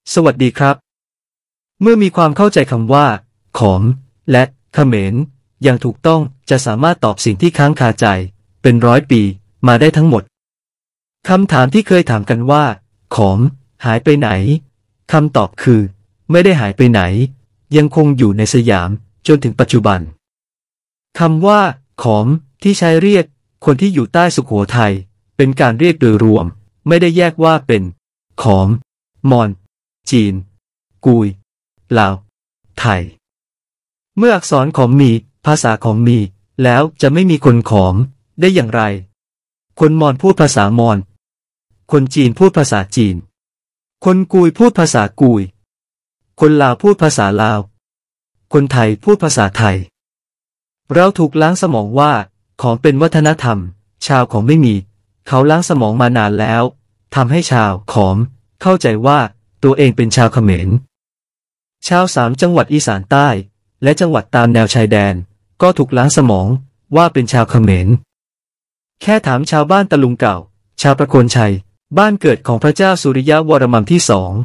สวัสดีครับเมื่อมีความเข้าใจคำว่าขอมและเขมรอย่างถูกต้องจะสามารถตอบสิ่งที่ค้างคาใจเป็น100 ปีมาได้ทั้งหมดคำถามที่เคยถามกันว่าขอมหายไปไหนคำตอบคือไม่ได้หายไปไหนยังคงอยู่ในสยามจนถึงปัจจุบันคำว่าขอมที่ใช้เรียกคนที่อยู่ใต้สุโขทัยเป็นการเรียกโดยรวมไม่ได้แยกว่าเป็นขอมมอญจีนกุยลาวไทยเมื่ออักษรขอมมีภาษาขอมมีแล้วจะไม่มีคนขอมได้อย่างไรคนมอญพูดภาษามอญคนจีนพูดภาษาจีนคนกุยพูดภาษากุยคนลาวพูดภาษาลาวคนไทยพูดภาษาไทยเราถูกล้างสมองว่าของเป็นวัฒนธรรมชาวของไม่มีเขาล้างสมองมานานแล้วทำให้ชาวขอมเข้าใจว่าตัวเองเป็นชาวเขมรชาว3 จังหวัดอีสานใต้และจังหวัดตามแนวชายแดนก็ถูกล้างสมองว่าเป็นชาวเขมรแค่ถามชาวบ้านตะลุงเก่าชาวประโคนชัยบ้านเกิดของพระเจ้าสุริยะวรมันที่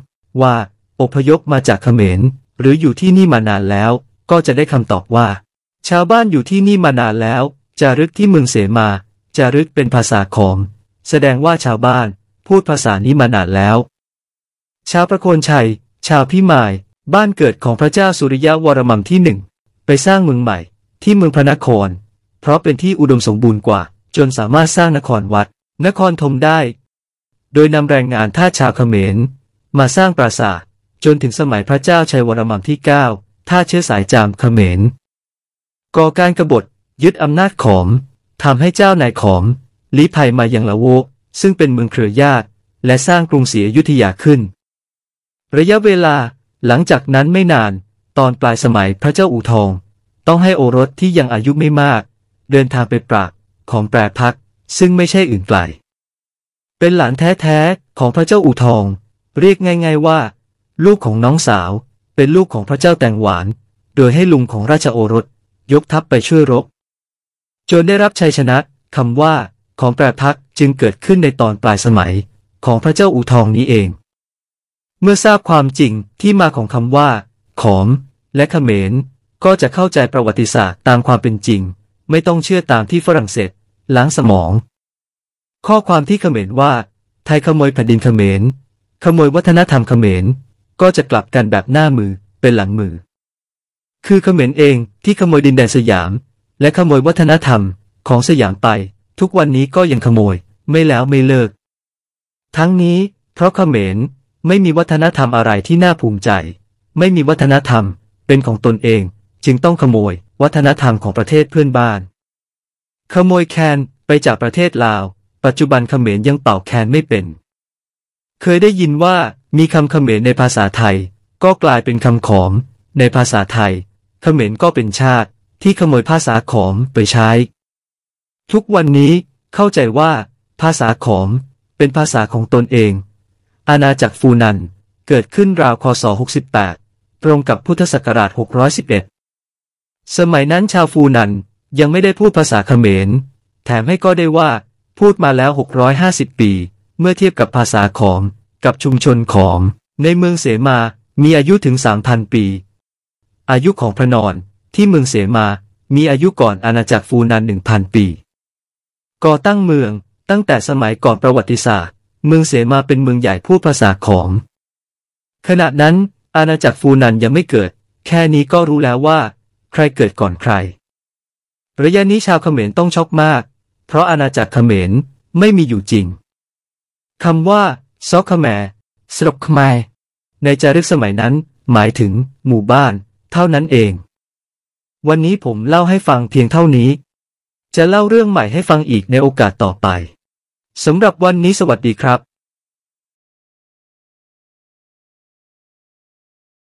2ว่าอพยพมาจากเขมรหรืออยู่ที่นี่มานานแล้วก็จะได้คำตอบว่าชาวบ้านอยู่ที่นี่มานานแล้วจารึกที่เมืองเสมาจารึกเป็นภาษาขอมแสดงว่าชาวบ้านพูดภาษานี้มานานแล้วชาวประโคนชัยชาวพิมายบ้านเกิดของพระเจ้าสุริยะวรมันที่1ไปสร้างเมืองใหม่ที่เมืองพระนครเพราะเป็นที่อุดมสมบูรณ์กว่าจนสามารถสร้างนครวัดนครธมได้โดยนำแรงงานทาสชาวเขมรมาสร้างปราสาทจนถึงสมัยพระเจ้าชัยวรมันที่9ทาสเชื้อสายจามเขมรก่อการกบฏยึดอำนาจขอมทำให้เจ้านายขอมลี้ภัยมายังละโวซึ่งเป็นเมืองเครือญาติและสร้างกรุงศรีอยุธยาขึ้นระยะเวลาหลังจากนั้นไม่นานตอนปลายสมัยพระเจ้าอู่ทองต้องให้โอรสที่ยังอายุไม่มากเดินทางไปปราบของแปรพักซึ่งไม่ใช่อื่นไกลเป็นหลานแท้ๆของพระเจ้าอู่ทองเรียกง่ายๆว่าลูกของน้องสาวเป็นลูกของพระเจ้าแตงหวานโดยให้ลุงของราชโอรสยกทัพไปช่วยรบจนได้รับชัยชนะคำว่าของแปรพักจึงเกิดขึ้นในตอนปลายสมัยของพระเจ้าอู่ทองนี้เองเมื่อทราบความจริงที่มาของคำว่าขอมและเขมรก็จะเข้าใจประวัติศาสตร์ตามความเป็นจริงไม่ต้องเชื่อตามที่ฝรั่งเศสล้างสมองข้อความที่เขมรว่าไทยขโมยแผ่นดินเขมรขโมยวัฒนธรรมเขมรก็จะกลับกันแบบหน้ามือเป็นหลังมือคือเขมรเองที่ขโมยดินแดนสยามและขโมยวัฒนธรรมของสยามไปทุกวันนี้ก็ยังขโมยไม่แล้วไม่เลิกทั้งนี้เพราะเขมรไม่มีวัฒนธรรมอะไรที่น่าภูมิใจไม่มีวัฒนธรรมเป็นของตนเองจึงต้องขโมยวัฒนธรรมของประเทศเพื่อนบ้านขโมยแคนไปจากประเทศลาวปัจจุบันเขมรยังเป่าแคนไม่เป็นเคยได้ยินว่ามีคำเขมรในภาษาไทยก็กลายเป็นคำขอมในภาษาไทยเขมรก็เป็นชาติที่ขโมยภาษาขอมไปใช้ทุกวันนี้เข้าใจว่าภาษาขอมเป็นภาษาของตนเองอาณาจักรฟูนันเกิดขึ้นราวคศ68ตรงกับพุทธศักราช611สมัยนั้นชาวฟูนันยังไม่ได้พูดภาษาเขมรแถมให้ก็ได้ว่าพูดมาแล้ว650 ปีเมื่อเทียบกับภาษาขอมกับชุมชนขอมในเมืองเสมามีอายุถึง 3,000 ปีอายุของพระนอนที่เมืองเสมามีอายุก่อนอาณาจักรฟูนัน 1,000 ปีก่อตั้งเมืองตั้งแต่สมัยก่อนประวัติศาสตร์เมืองเสมาเป็นเมืองใหญ่พูดภาษาขอมขณะนั้นอาณาจักรฟูนันยังไม่เกิดแค่นี้ก็รู้แล้วว่าใครเกิดก่อนใครระยะนี้ชาวเขมรต้องช็อกมากเพราะอาณาจักรเขมรไม่มีอยู่จริงคำว่าซอกเขแมสลบขมายในจารึกสมัยนั้นหมายถึงหมู่บ้านเท่านั้นเองวันนี้ผมเล่าให้ฟังเพียงเท่านี้จะเล่าเรื่องใหม่ให้ฟังอีกในโอกาสต่อไปสำหรับวันนี้สวัสดีครับ